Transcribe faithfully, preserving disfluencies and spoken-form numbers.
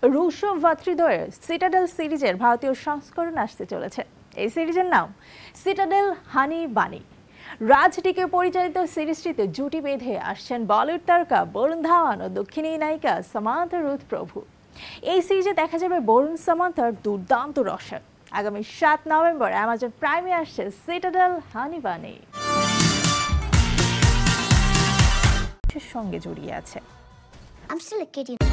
Russo ভাতৃদ্বয়ের citadel সিরিজের ভারতীয় সংস্করণ আসতে চলেছে। এই সিরিজের নাম সিটাডেল হানি বানি। রাজ ডিকে পরিচালিত সিরিজটিতে জুটি বেঁধে আসছেন বলিউড তারকা বরুণ ধাওয়ান ও দক্ষিণী নায়িকা সামান্থা রুথ প্রভু। এই সিরিজে দেখা যাবে বরুণ সামান্থার দুর্দান্ত রসন। আগামী সাত নভেম্বর অ্যামাজন প্রাইমে আসছে সিটাডেল হানি বানি। সঙ্গে জড়িয়ে আছে। I'm still a kid.